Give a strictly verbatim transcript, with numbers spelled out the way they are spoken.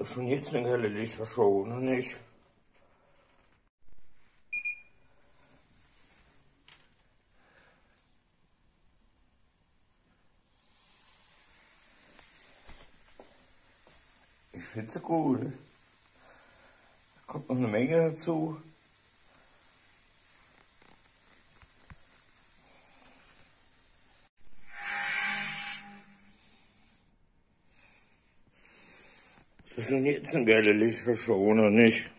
ist schon jetzt eine helle Lichtershow, oder nicht? Ich finde sie gut. Da kommt noch eine Menge dazu. Das ist schon jetzt eine geile Lichtershow, oder nicht?